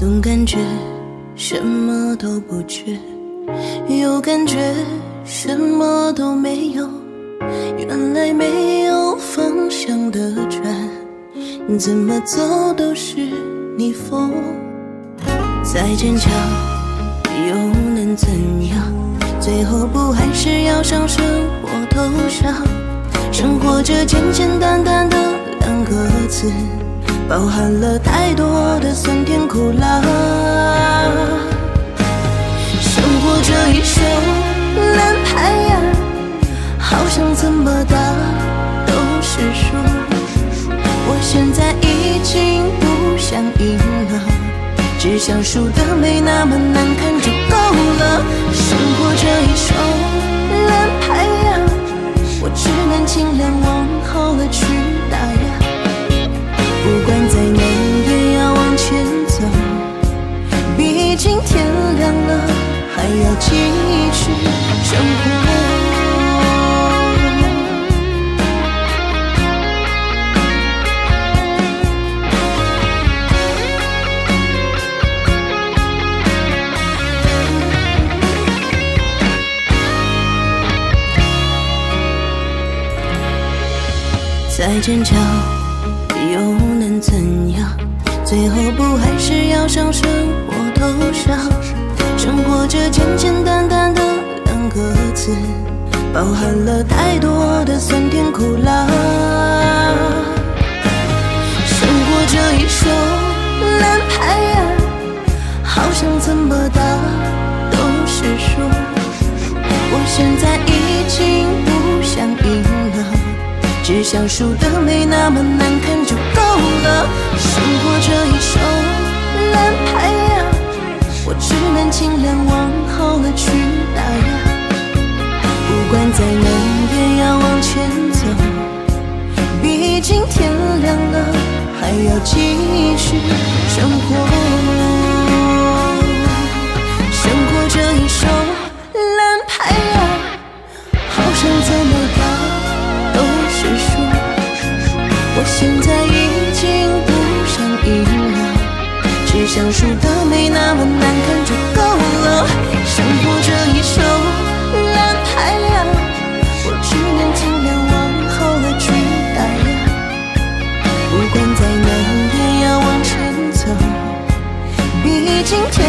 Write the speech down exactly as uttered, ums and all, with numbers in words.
总感觉什么都不缺，又感觉什么都没有。原来没有方向的船，怎么走都是逆风。再坚强又能怎样？最后不还是要上生活头上。生活这简简单单的两个字，包含了太多的酸甜苦辣。生活这一手烂牌呀，好像怎么打都是输。我现在已经不想赢了，只想输得没那么难看就够了。生活这一手烂牌呀，我只能尽量往好了去打呀。不管再难也要往前走，毕竟天亮了还要继续生活。再坚强又能怎样？最后不还是要上生活头上。生活这简简单单的两个字，包含了太多的酸甜苦辣。生活这一手烂牌呀，好像怎么打都是输。我现在已经不想赢了，只想输得没那么难看就够了。生活这一手烂牌呀，我只能尽量往好了去打呀。不管再难也要往前走，毕竟天亮了还要继续生活。生活这一手烂牌呀，好像怎么打都是输。我现在已经不想赢了，只想输得没那么难看就够了。生活这一手烂牌呀，我只能尽量往好了去打呀。不管再难也要往前走，毕竟天